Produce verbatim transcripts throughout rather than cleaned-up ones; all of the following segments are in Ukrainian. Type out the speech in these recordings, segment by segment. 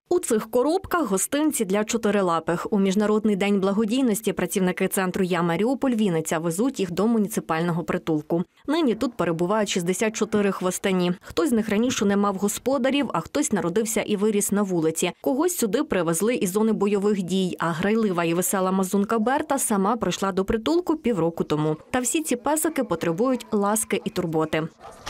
У цих коробках гостинці для чотирилапих. У Міжнародний день благодійності працівники центру «Я Маріуполь» Вінниця везуть їх до муніципального притулку. Нині тут перебувають шістдесят чотири хвостані. Хтось з них раніше не мав господарів, а хтось народився і виріс на вулиці. Когось сюди привезли із зони бойових дій, а грайлива і весела мазунка Берта сама прийшла до притулку півроку тому. Та всі ці песики потребують ласки і турботи.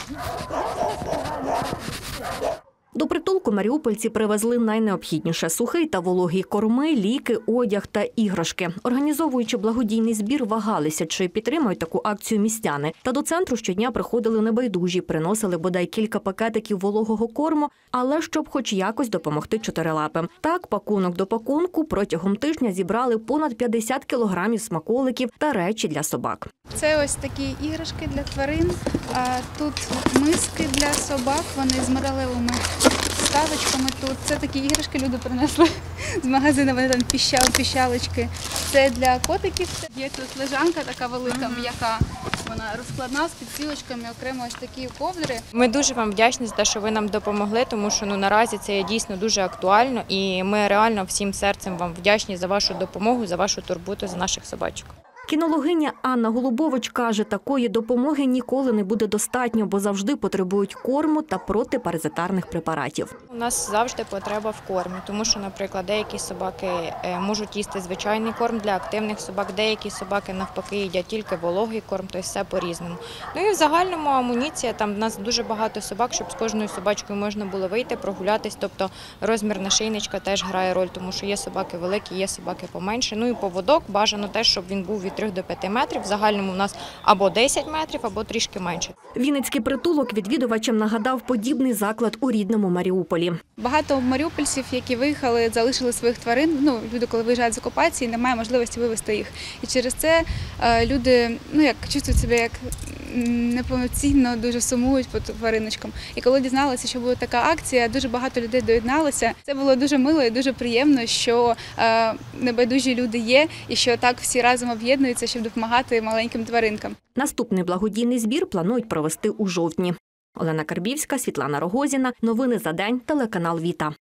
До притулку маріупольці привезли найнеобхідніше – сухий та вологий корми, ліки, одяг та іграшки. Організовуючи благодійний збір, вагалися, чи підтримують таку акцію містяни. Та до центру щодня приходили небайдужі, приносили бодай кілька пакетиків вологого корму, але щоб хоч якось допомогти чотирилапим. Так, пакунок до пакунку протягом тижня зібрали понад п'ятдесят кілограмів смаколиків та речі для собак. Це ось такі іграшки для тварин, а тут миски для собак, вони з металевими вставочками тут. Це такі іграшки люди принесли з магазину, вони там піщали, піщалочки. Це для котиків. Є тут лежанка така велика, м'яка, вона розкладна з підстілочками, окремо ось такі ковдри. Ми дуже вам вдячні за те, що ви нам допомогли, тому що ну, наразі це є дійсно дуже актуально і ми реально всім серцем вам вдячні за вашу допомогу, за вашу турботу, за наших собачок. Кінологиня Анна Голубович каже, такої допомоги ніколи не буде достатньо, бо завжди потребують корму та протипаразитарних препаратів. У нас завжди потреба в кормі, тому що, наприклад, деякі собаки можуть їсти звичайний корм для активних собак, деякі собаки навпаки їдять тільки вологий корм, тобто все по-різному. Ну і в загальному амуніція, там в нас дуже багато собак, щоб з кожною собачкою можна було вийти, прогулятись, тобто розмір нашийничка теж грає роль, тому що є собаки великі, є собаки поменше. Ну і поводок бажано теж, щоб він був від трьох до п'яти метрів, в загальному у нас або десять метрів, або трішки менше. Вінницький притулок відвідувачам нагадав подібний заклад у рідному Маріуполі. Багато маріупольців, які виїхали, залишили своїх тварин, ну, люди, коли виїжджають з окупації, немає можливості вивезти їх. І через це е, люди, ну, як, чувствують себе як неповноцінно, дуже сумують по твариночкам. І коли дізналися, що буде така акція, дуже багато людей доєдналося. Це було дуже мило і дуже приємно, що е, небайдужі люди є і що так всі разом об'єднуються, щоб допомагати маленьким тваринкам. Наступний благодійний збір планують провести у жовтні. Олена Карбівська, Світлана Рогозіна. Новини за день. Телеканал «Віта».